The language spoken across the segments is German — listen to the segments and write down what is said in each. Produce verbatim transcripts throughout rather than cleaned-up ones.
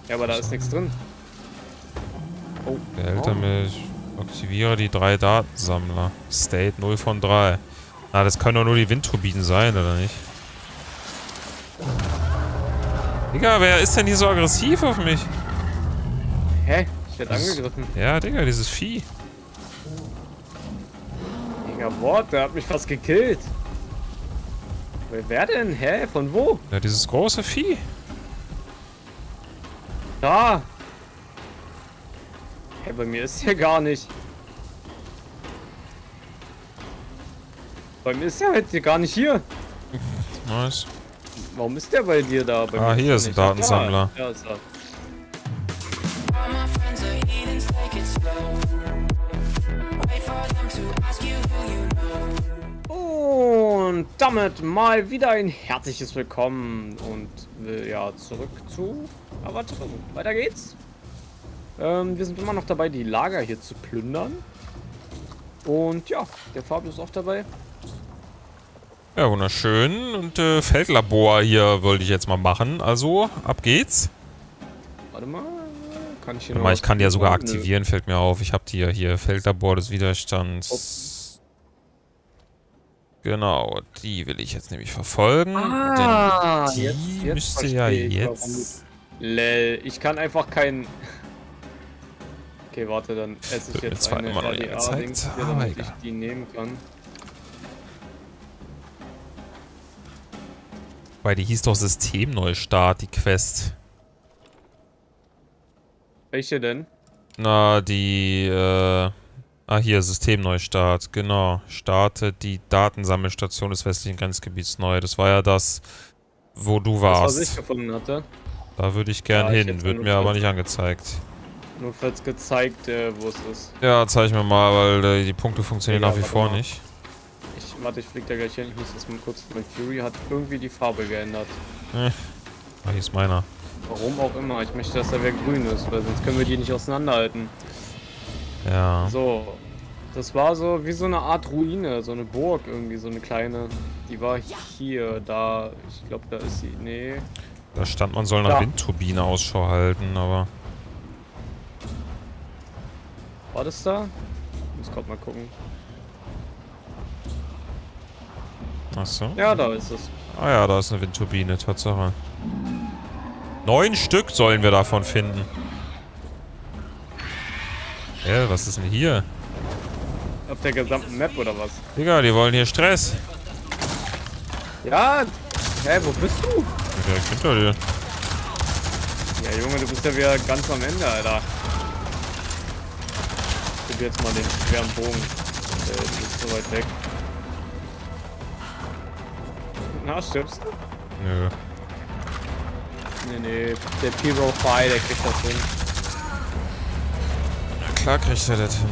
Ja, aber da ist nichts drin. Oh. Behältermilch. Aktiviere die drei Datensammler. State null von drei. Na, das können doch nur die Windturbinen sein, oder nicht? Digga, wer ist denn hier so aggressiv auf mich? Hä? Ich werde angegriffen. Ja, Digga, dieses Vieh. Digga, what? Der hat mich fast gekillt. Wer, wer denn? Hä? Von wo? Ja, dieses große Vieh. Da. Hä, bei mir ist der gar nicht. Bei mir ist der halt hier gar nicht hier. Nice. Warum ist der bei dir da? Bei Ah, mir hier ist ist ein der nicht. Datensammler. Ja, ist er. Und damit mal wieder ein herzliches Willkommen und äh, ja, zurück zu Erwartung. Weiter geht's. Ähm, wir sind immer noch dabei, die Lager hier zu plündern. Und ja, der Fabio ist auch dabei. Ja, wunderschön. Und äh, Feldlabor hier wollte ich jetzt mal machen. Also, ab geht's. Warte mal. Kann ich hier Warte noch mal, was ich kann die ja sogar Nö. aktivieren, fällt mir auf. Ich habe die ja hier. Feldlabor des Widerstands. Genau, die will ich jetzt nämlich verfolgen. Ah, denn die jetzt, jetzt müsste ja verstehe ich, jetzt... warum du- Lel, ich kann einfach keinen... Okay, warte, dann esse ich Wird mir jetzt zwar eine immer noch nicht R D A-Dings angezeigt, hier, aber damit ich egal. die nehmen kann. Weil die hieß doch Systemneustart, die Quest. Welche denn? Na, die, äh... Ah, hier, Systemneustart, genau. Starte die Datensammelstation des westlichen Grenzgebiets neu. Das war ja das, wo du Das, warst. was ich gefunden hatte. Da würde ich gern Ja, ich hin, hätte wird nur mir aber kurz- nicht angezeigt. Notfalls gezeigt, äh, wo es ist. Ja, zeig mir mal, weil äh, die Punkte funktionieren Ja, nach wie warte vor mal. nicht. Ich, warte, ich flieg da gleich hin. Ich muss das mal kurz... Mein Fury hat irgendwie die Farbe geändert. Eh. Ah, hier ist meiner. Warum auch immer. Ich möchte, dass er wieder grün ist, weil sonst können wir die nicht auseinanderhalten. Ja. So. Das war so wie so eine Art Ruine, so eine Burg irgendwie, so eine kleine. Die war hier, da. Ich glaube, da ist sie. Nee. Da stand, man soll nach Da. Windturbine Ausschau halten, aber... War das da? Ich muss gerade mal gucken. Achso. Ja, da ist es. Ah ja, da ist eine Windturbine, Tatsache. Neun Stück sollen wir davon finden. Hä, was ist denn hier? Auf der gesamten Map oder was? Digga, die wollen hier Stress. Ja. Hä, wo bist du? Ja, direkt hinter dir. Ja, Junge, du bist ja wieder ganz am Ende, Alter. Ich gebe jetzt mal den schweren Bogen. Äh, du bist so weit weg. Na, stirbst du? Nö. Nee, nee. Der P-Row Five, der kriegt das hin. Na klar kriegt er das hin.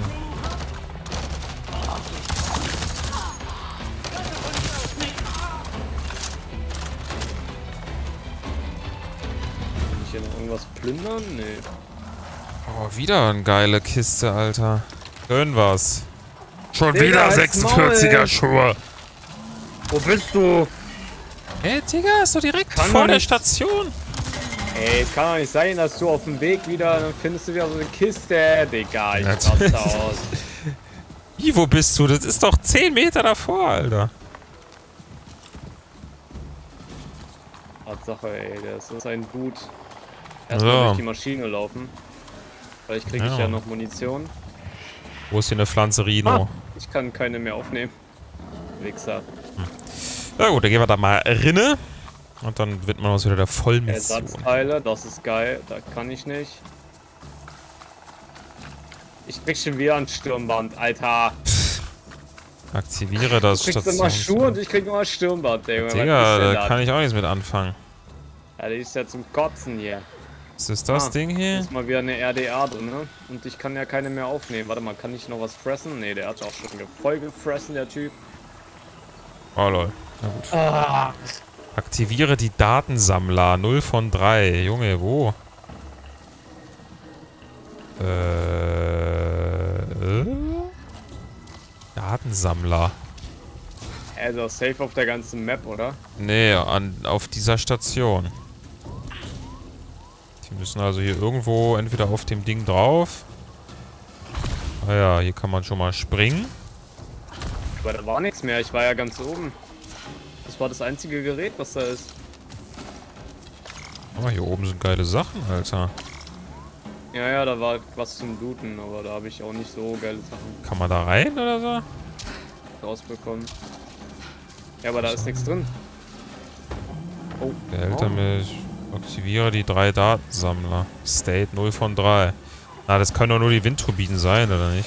Kann ich hier noch irgendwas plündern? Nee. Oh, wieder eine geile Kiste, Alter. Schön was. Schon Digga, wieder halt's sechsundvierziger Maul. Schuhe. Wo bist du? Ey, Digga, ist doch direkt Kann vor doch der nicht- Station. Ey, es kann doch nicht sein, dass du auf dem Weg wieder, dann findest du wieder so eine Kiste. Digga, ich Natürlich. raste aus. Wie, wo bist du? Das ist doch zehn Meter davor, Alter. Tatsache, ey, das ist ein Boot. Erstmal So. durch die Maschine laufen. Vielleicht kriege ich Ja. ja noch Munition. Wo ist hier eine Pflanze Rino? Ah, ich kann keine mehr aufnehmen. Wichser. Na gut, dann gehen wir da mal rinne. Und dann widmen wir uns wieder der Vollmission. Ersatzteile, das ist geil. Da kann ich nicht. Ich krieg schon wieder ein Stirnband, Alter. Aktiviere das Du kriegst immer Schuhe und ich krieg immer Stirnband, ey. Was ist Digga, denn da das? kann ich auch nichts mit anfangen. Ja, die ist ja zum Kotzen hier. Was ist das Ah, Ding hier? Ist mal wieder eine R D A drin, ne? Und ich kann ja keine mehr aufnehmen. Warte mal, kann ich noch was fressen? Ne, der hat auch schon voll gefressen, der Typ. Oh lol. Na gut. Ah. Aktiviere die Datensammler. null von drei. Junge, wo? Äh, äh? Datensammler. Also safe auf der ganzen Map, oder? Nee, an, auf dieser Station. Die müssen also hier irgendwo entweder auf dem Ding drauf. Ah ja, hier kann man schon mal springen. Aber da war nichts mehr, ich war ja ganz oben. Das war das einzige Gerät, was da ist. Oh, hier oben sind geile Sachen, Alter. Ja, ja, da war was zum Looten, aber da habe ich auch nicht so geile Sachen Kann man da rein oder so? rausbekommen. Ja, aber da ist nichts drin. Oh. Behälter Oh. mit... Aktiviere die drei Datensammler. State null von drei. Na, das können doch nur die Windturbinen sein, oder nicht?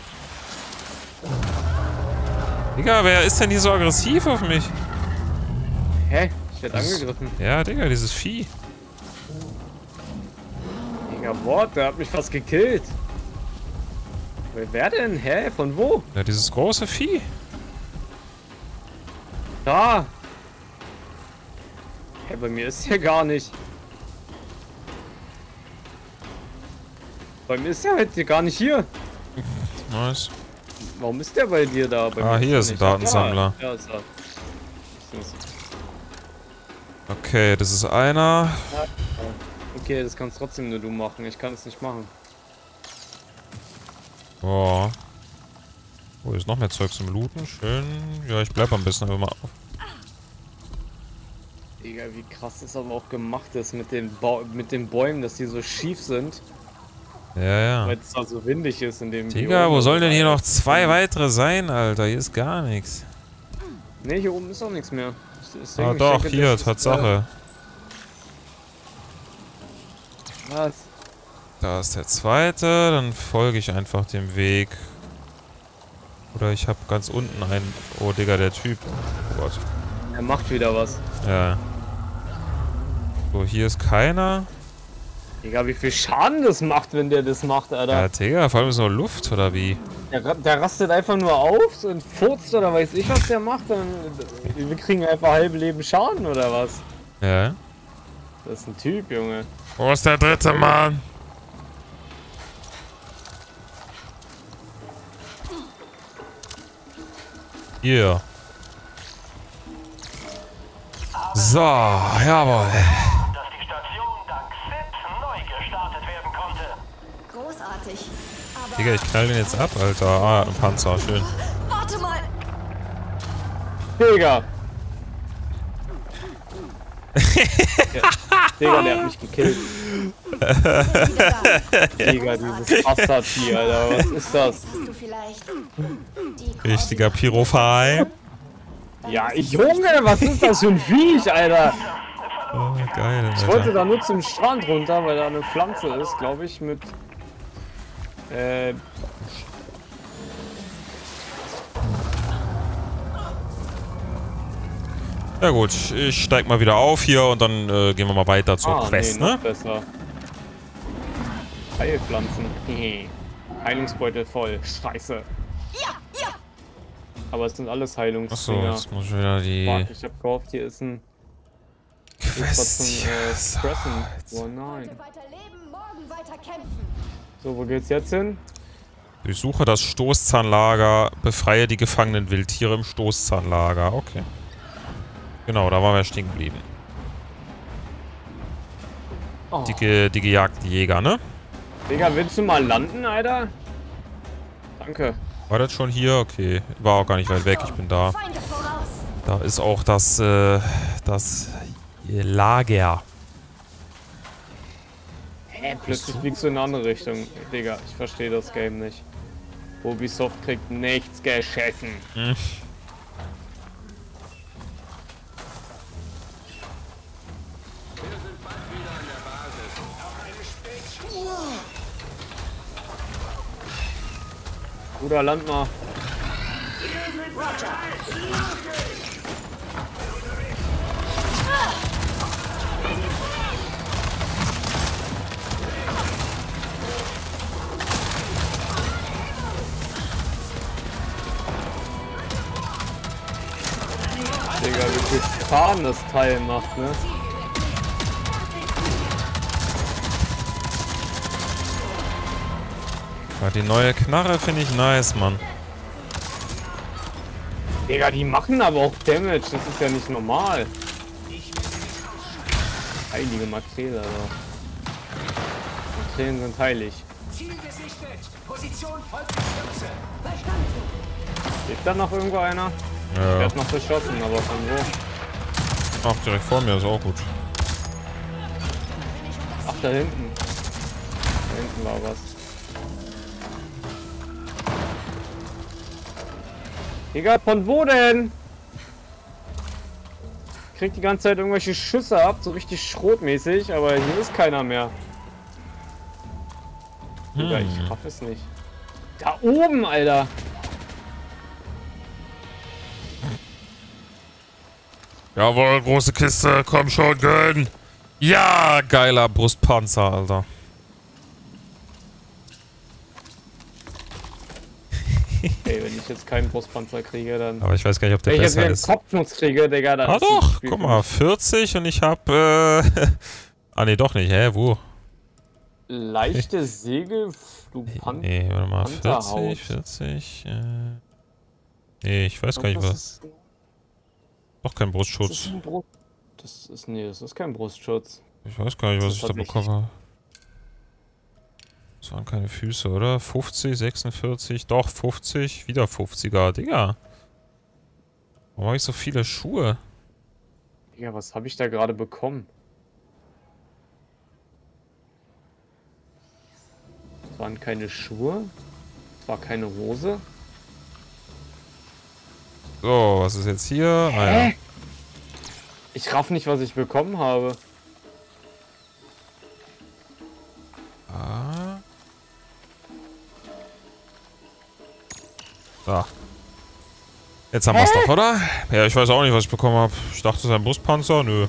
Digga, wer ist denn hier so aggressiv auf mich? Hä? Ich werde Das- angegriffen. Ja, Digga, dieses Vieh. Digga, what? Der hat mich fast gekillt. Wer, wer denn? Hä? Von wo? Ja, dieses große Vieh. Da! Hä, bei mir ist der gar nicht. Bei mir ist der heute gar nicht hier. Nice. Warum ist der bei dir da? Bei Ah, mir hier er ist ein nicht. Datensammler. Ja, ist er. Okay, das ist einer. Okay, das kannst trotzdem nur du machen. Ich kann es nicht machen. Boah. Oh, hier ist noch mehr Zeug zum Looten. Schön. Ja, ich bleib am besten einfach mal auf. Digga, wie krass das aber auch gemacht ist mit den, ba mit den Bäumen, dass die so schief sind. Ja, ja. Weil es da so windig ist in dem Digga, Biom. wo sollen denn hier noch zwei weitere sein, Alter? Hier ist gar nichts. Ne, hier oben ist auch nichts mehr. Deswegen, Ah ich doch, denke, hier, das ist, Tatsache. Äh, was? Da ist der zweite, dann folge ich einfach dem Weg. Oder ich habe ganz unten einen... Oh, Digga, der Typ. Oh Gott. Er macht wieder was. Ja. So, hier ist keiner. Digga, wie viel Schaden das macht, wenn der das macht, Alter. Ja, Digga, vor allem ist noch Luft, oder wie? Der, ra- der rastet einfach nur auf und furzt oder weiß ich, was der macht. Dann, wir kriegen einfach halbe Leben Schaden oder was? Ja. Das ist ein Typ, Junge. Wo ist der dritte Mann? Hier. So, jawohl. Dass die Station dank S I P neu gestartet werden konnte. Großartig. Aber Digga, ich knall den jetzt ab, Alter. Ah, ein Panzer, schön. warte mal. Digga! Ja, Digga, der hat mich gekillt. Digga, dieses Bastard-Tier, Alter. Was ist das? Hast du vielleicht die Richtiger Pyrophai. Ja, Junge, was ist das für ein Viech, Alter? Oh, geil, Ich wollte Alter. da nur zum Strand runter, weil da eine Pflanze ist, glaube ich, mit... Äh... Ja gut, ich steig mal wieder auf hier und dann äh, gehen wir mal weiter zur ah, Quest, nee, noch ne? besser. Heilpflanzen. Heilungsbeutel voll. Scheiße. Ja, ja. Aber es sind alles Achso, Heilungsdinger. jetzt muss ich wieder die Fuck, ich hab gehofft, hier ist ein... Ist was Quest zum hier. äh, So, Stressen. jetzt. Oh nein. Heute weiter leben, morgen weiter kämpfen. So, wo geht's jetzt hin? Durchsuche das Stoßzahnlager, befreie die gefangenen Wildtiere im Stoßzahnlager. Okay. Genau, da waren wir stehen geblieben. Oh. Die, ge die gejagten Jäger, ne? Digga, willst du mal landen, Alter? Danke. War das schon hier? Okay. War auch gar nicht weit weg, ich bin da. Feinde voraus. Da ist auch das, äh, das Lager. Hä, plötzlich fliegst du in eine andere Richtung. Digga, ich verstehe das Game nicht. Ubisoft kriegt nichts geschissen. Hm. Bruder, land mal. Digga, wie viel Schaden das Teil macht, ne? Ja, die neue Knarre finde ich nice, Mann. Digga, die machen aber auch Damage, das ist ja nicht normal. Heilige Makrele, Alter. Tränen sind heilig. Ziel gesichtet. Position folgt Stütze. Verstanden. Lebt da noch irgendwo einer? Ich Ja. werde noch beschossen, aber von wo? Ach, direkt vor mir ist auch gut. Ach, da hinten. Da hinten war was. Egal, von wo denn? Ich krieg die ganze Zeit irgendwelche Schüsse ab, so richtig schrotmäßig, aber hier ist keiner mehr. Digga, Hm. ich raff es nicht. Da oben, Alter! Jawohl, große Kiste, komm schon, gönn! Ja, geiler Brustpanzer, Alter. Ey, wenn ich jetzt keinen Brustpanzer kriege, dann... Aber ich weiß gar nicht, ob der Wenn ich jetzt besser einen ist. Kopfnuss kriege, Digga, dann... Ah ist das doch, Spiel guck für mal, mich. vierzig und ich hab, äh... ah ne, doch nicht, hä, wo? Leichte Segelflugpanzer. Nee, warte mal, Panzerhaut. vierzig, vierzig, äh... Nee, ich weiß gar nicht, Das was. ist, Doch kein das ist Brustschutz. ein Brust... Das ist... Nee, das ist kein Brustschutz. Ich weiß gar nicht, was Das ich ist da tatsächlich- bekomme. Das waren keine Füße, oder? fünfzig, sechsundvierzig, doch, fünfzig, wieder fünfziger, Digga. Warum habe ich so viele Schuhe? Ja, was habe ich da gerade bekommen? Das waren keine Schuhe. Das war keine Hose. So, was ist jetzt hier? Ah, ja. Hä? Ich raff nicht, was ich bekommen habe. Ah. Da. Jetzt haben wir es doch, oder? Ja, ich weiß auch nicht, was ich bekommen habe. Ich dachte, es ist ein Brustpanzer. Nö.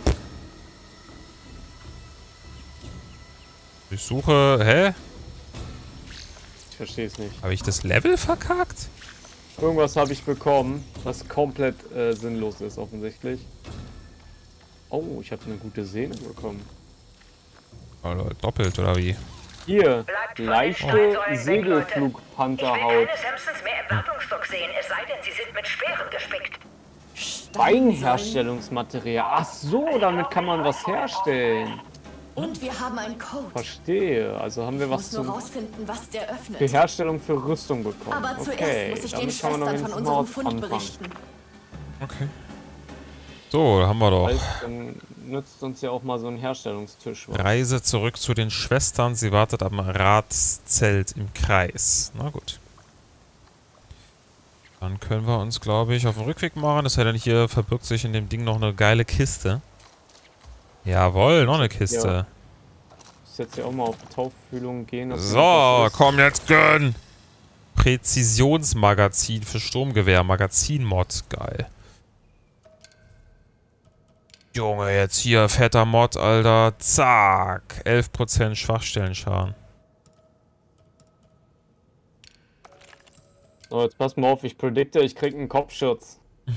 Ich suche... Hä? Ich verstehe es nicht. Habe ich das Level verkackt? Irgendwas habe ich bekommen, was komplett äh, sinnlos ist, offensichtlich. Oh, ich habe eine gute Sehne bekommen. Oder doppelt, oder wie? Hier, Bleibt von den leichte Steinsäulen weg, Leute. Ich will Segelflugpanzerhaut. keine Simpsons mehr im Wartungsstock sehen, es sei denn, sie sind mit Speeren gespickt. Beinherstellungsmaterial. Ach so, damit kann man was herstellen. Und wir haben einen Code. Verstehe. Also haben wir Ich was muss nur zum rausfinden, was der öffnet. für Herstellung für Rüstung bekommen. Aber zuerst Okay, muss ich den damit kann man doch Schwestern von wenigstens mal unserem was Fund anfangen. berichten. Okay. So, haben wir doch. Heißt, dann nützt uns ja auch mal so ein Herstellungstisch was. Reise zurück zu den Schwestern. Sie wartet am Ratszelt im Kreis. Na gut. Dann können wir uns, glaube ich, auf den Rückweg machen. Es sei denn, hier verbirgt sich in dem Ding noch eine geile Kiste. Jawohl, noch eine Kiste. Ja. Ich muss jetzt ja auch mal auf Tauffühlung gehen. ob So, noch was ist. komm jetzt, gönn! Präzisionsmagazin für Sturmgewehr. Magazin-Mod. Geil. Junge, jetzt hier, fetter Mod, Alter. Zack. elf Prozent Schwachstellenschaden. So, jetzt pass mal auf, ich predikte, ich krieg einen Kopfschutz.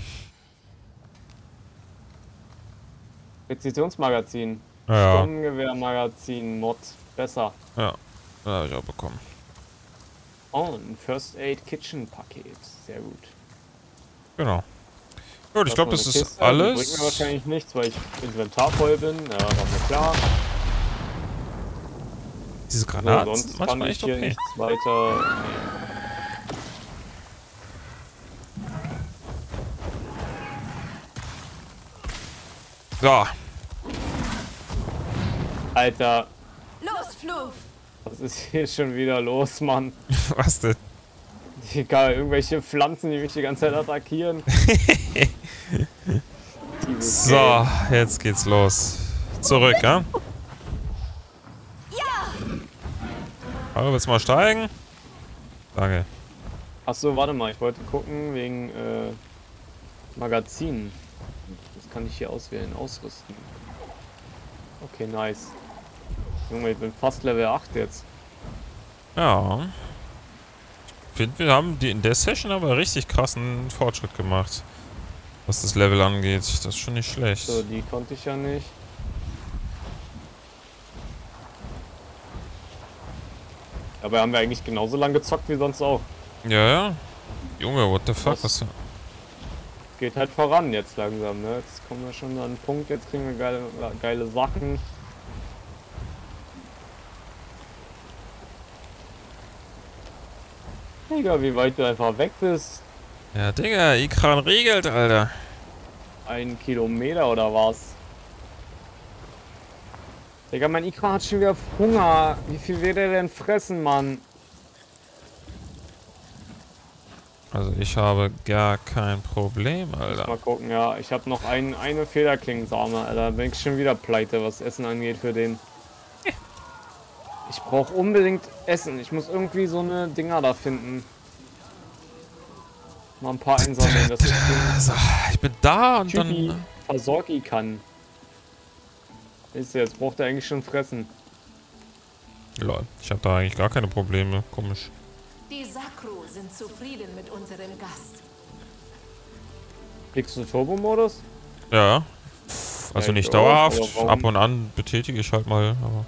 Präzisionsmagazin. Ja, Sturmgewehrmagazin, Mod. Besser. ja. Das habe ich auch bekommen. Oh, ein First Aid Kitchen Paket. Sehr gut. Genau. Gut, ich glaube, das eine ist Kiste, die bringt mir alles. wahrscheinlich nichts, weil ich Inventar voll bin. Ja, war mir klar. Diese So, Granaten sonst sind kann manchmal ich echt hier okay. nichts weiter. So, Alter, Los, Fluff! was ist hier schon wieder los, Mann? was denn? Egal, irgendwelche Pflanzen, die mich die ganze Zeit attackieren. Dieses So, Game. jetzt geht's los. Zurück, ja? Ja! Hallo, willst du mal steigen? Danke. Achso, warte mal, ich wollte gucken wegen äh, Magazinen. Das kann ich hier auswählen, ausrüsten. Okay, nice. Junge, ich bin fast Level acht jetzt. Ja. Ich finde, wir haben die in der Session aber richtig krassen Fortschritt gemacht. Was das Level angeht. Das ist schon nicht schlecht. So, die konnte ich ja nicht. Aber haben wir eigentlich genauso lange gezockt wie sonst auch. Ja, ja. Junge, what the fuck? Was? Was? Geht halt voran jetzt langsam, ne? Jetzt kommen wir schon an einen Punkt, jetzt kriegen wir geile, geile Sachen. Digga, wie weit du einfach weg bist. Ja, Digga, Ikran regelt, Alter. Ein Kilometer oder was? Digga, mein Ikran hat schon wieder Hunger. Wie viel wird er denn fressen, Mann? Also ich habe gar kein Problem, Alter. Mal gucken, ja. Ich habe noch ein, eine Federklingensame, Alter. Bin ich schon wieder pleite, was Essen angeht für den. Ich brauche unbedingt Essen. Ich muss irgendwie so eine Dinger da finden. Mal ein paar einsammeln, dass ich den So, ich bin da und Typi dann... versorgen kann. Ist jetzt braucht er eigentlich schon fressen. Lol, ich habe da eigentlich gar keine Probleme. Komisch. Die Sakru sind zufrieden mit unserem Gast. Klickst du Turbo-Modus? Ja. Also Ja, nicht ich auch, dauerhaft. aber warum? Ab und an betätige ich halt mal, aber...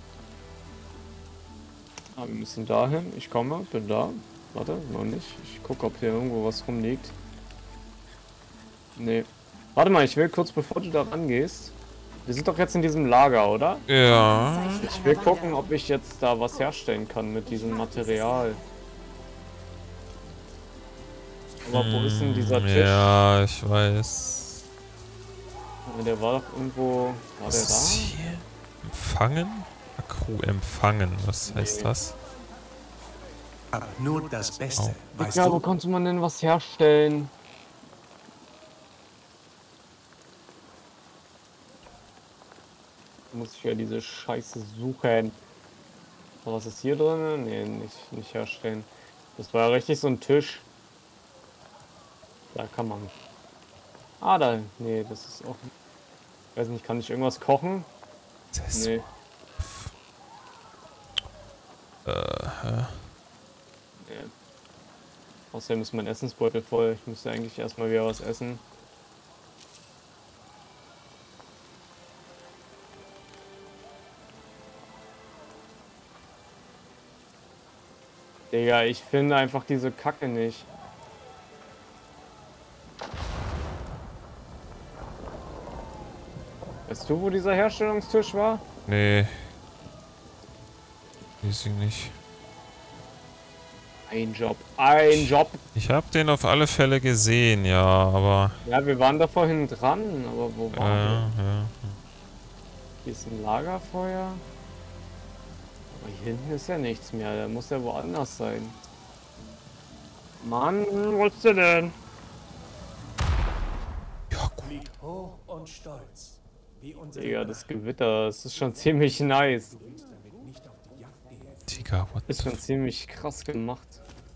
Ah, wir müssen dahin. Ich komme, bin da. Warte, noch nicht. Ich gucke, ob hier irgendwo was rumliegt. Nee. Warte mal, ich will kurz, bevor du da rangehst. Wir sind doch jetzt in diesem Lager, oder? Ja. Ich will gucken, ob ich jetzt da was herstellen kann mit diesem Material. Aber wo ist denn dieser Tisch? Ja, ich weiß. Der war doch irgendwo... War Was der ist da? hier? Empfangen? Akku empfangen. Was heißt das? Aber nur das Beste, weißt Ja, wo du? konnte man denn was herstellen? Muss ich ja diese Scheiße suchen. Aber was ist hier drin? Nee, nicht, nicht herstellen. Das war ja richtig so ein Tisch. Da kann man. Ah, da. Nee, das ist auch. Ich weiß nicht, kann ich irgendwas kochen? Das ist Nee. Äh, hä? nee. Außerdem ist mein Essensbeutel voll. Ich müsste eigentlich erstmal wieder was essen. Digga, ich finde einfach diese Kacke nicht. Weißt du, wo dieser Herstellungstisch war? Nee. Weiß ich nicht. Ein Job. Ein Job. Ich habe den auf alle Fälle gesehen, ja, aber... Ja, wir waren da vorhin dran, aber wo Äh, waren wir? ja. Hier ist ein Lagerfeuer. Aber hier hinten ist ja nichts mehr. Der muss ja woanders sein. Mann, wo ist der denn? Ja, gut. Fliegt hoch und stolz. Wie unser Digga, das Gewitter, das ist schon ziemlich nice. damit nicht auf die Jagd gehen. Digga, what Ist the schon ziemlich krass gemacht.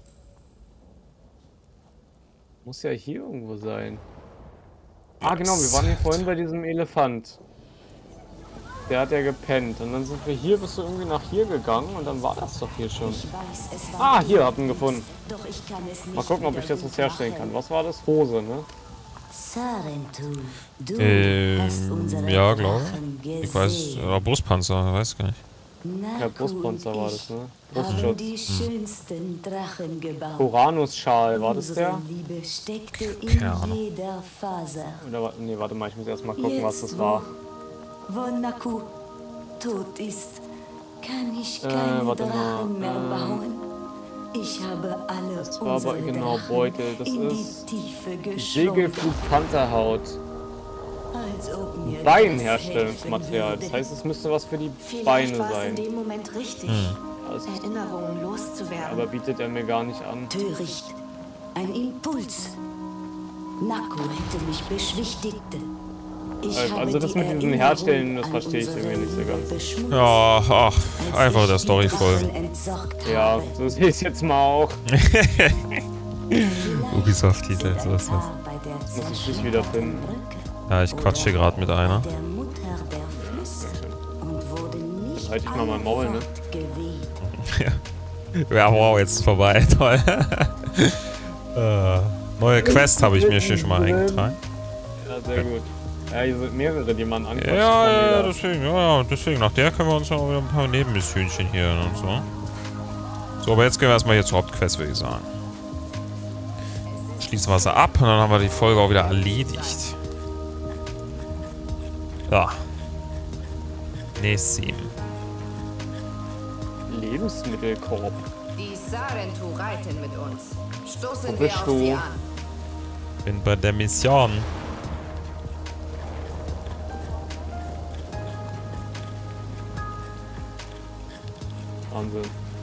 Muss ja hier irgendwo sein. Ah, genau, wir waren hier vorhin bei diesem Elefant. Der hat ja gepennt. Und dann sind wir hier, bist du irgendwie nach hier gegangen und dann war das doch hier schon. Ich weiß, es war Ah, hier, hab ihn gefunden. Doch ich kann es nicht Mal gucken, ob ich wieder das jetzt gut herstellen machen. kann. Was war das? Hose, ne? Sarentu, du Ähm, hast unsere ja, glaube Drachen ich. Ich weiß, gesehen. oder Brustpanzer, weiß gar nicht. Naku Ja, Brustpanzer und war ich das, ne? haben Brustschutz. die schönsten Drachen gebaut. Uranus-Schal, war das Unsere der? Liebe steckte Keine in Ahnung. jeder Faser. Oder wa- nee, warte mal, ich muss erst mal gucken, was das Jetzt, war. Wo, wo Naku tot ist, kann ich Äh, keine warte mal, Drachen mehr ähm, bauen. Ich habe alle Das war aber unsere genau Drachen Beutel. Das in ist die Tiefe geschwunden. Segelflug Pantherhaut. Als ob mir Beinherstellungsmaterial. das Das helfen heißt, es müsste was für die Vielleicht Beine war es in sein. dem Moment richtig, Das ist, Erinnerungen loszuwerden. aber bietet er mir gar nicht an. Töricht. Ein Impuls. Naku hätte mich beschwichtigt. Ich Also habe das die mit diesem Erinnerung Herstellen, das an verstehe ich unsere irgendwie nicht so Liebe ganz. beschmutzt, Ja, ach, als einfach ich der die Story Drachen folgen. entsorgt Ja, habe. so sehe ich es jetzt mal auch. Ubisoft-Titel, so ist das. Muss ich dich wiederfinden. Ja, ich quatsch hier gerade mit einer. Der Mutter der Flüsse und wurde nicht Halt ich mal mein Maul, ne? geweht. Ja, wow, jetzt ist vorbei. Toll. äh, neue Quest habe ich mir hier schon mal eingetragen. Ja, sehr gut. Ja, hier sind mehrere, die man anquatschen Ja, kann. ja, ja, jeder. deswegen, ja, ja, deswegen. Nach der können wir uns noch wieder ein paar Nebenmissionchen hier und so. So, aber jetzt gehen wir erstmal hier zur Hauptquest, würde ich sagen. Schließen wir sie ab und dann haben wir die Folge auch wieder erledigt. Ja. Nessim. Lebensmittelkorb. Die Sarentu reiten mit uns. Stoßen Wo wir bist auf du? sie an. Bin bei der Mission. Wahnsinn.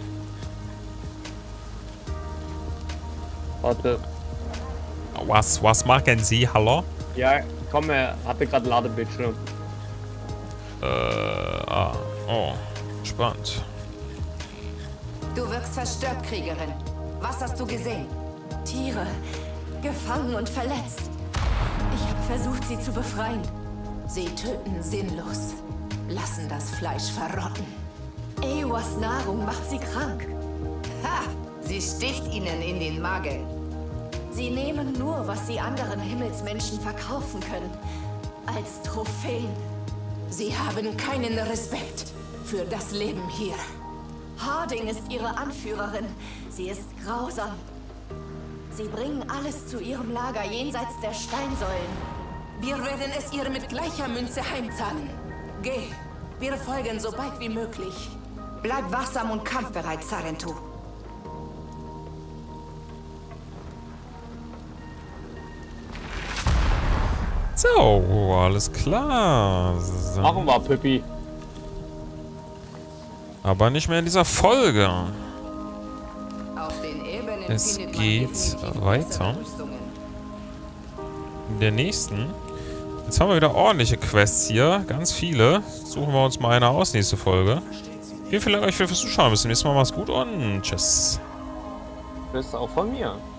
Warte. Was, was machen Sie? Hallo? Ja, komm, er hatte gerade Ladebildschirm. Äh, ah, oh, spannend. Du wirkst verstört, Kriegerin. Was hast du gesehen? Tiere, gefangen und verletzt. Ich habe versucht, sie zu befreien. Sie töten sinnlos. Lassen das Fleisch verrotten. Ewas Nahrung macht sie krank. Ha! Sie sticht ihnen in den Magen. Sie nehmen nur, was sie anderen Himmelsmenschen verkaufen können. Als Trophäen. Sie haben keinen Respekt für das Leben hier. Harding ist ihre Anführerin. Sie ist grausam. Sie bringen alles zu ihrem Lager jenseits der Steinsäulen. Wir werden es ihr mit gleicher Münze heimzahlen. Geh. Wir folgen so bald wie möglich. Bleib wachsam und kampfbereit, Sarentu. So, alles klar. So. Machen wir, Pippi. Aber nicht mehr in dieser Folge. Auf den Ebenen Es findet man geht definitiv weiter. bessere Rüstungen. In der nächsten. Jetzt haben wir wieder ordentliche Quests hier. Ganz viele. Suchen wir uns mal eine aus, nächste Folge. Vielen, vielen Dank euch fürs Zuschauen. Bis zum nächsten Mal. Macht's gut und tschüss. Das ist auch von mir.